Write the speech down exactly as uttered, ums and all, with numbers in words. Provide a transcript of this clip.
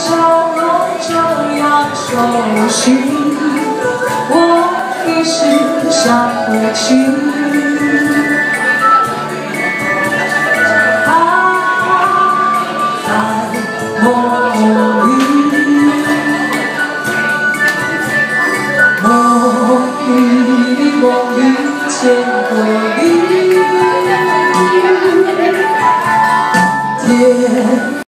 笑容这样熟悉，我一时想不起。啊，在梦里，梦里，梦里见过你。